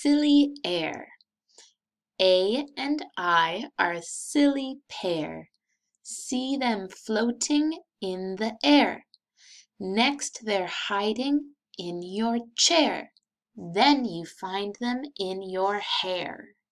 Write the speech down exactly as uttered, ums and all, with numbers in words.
silly air. A and I are a silly pair. See them floating in the air. Next they're hiding in your chair. Then you find them in your hair.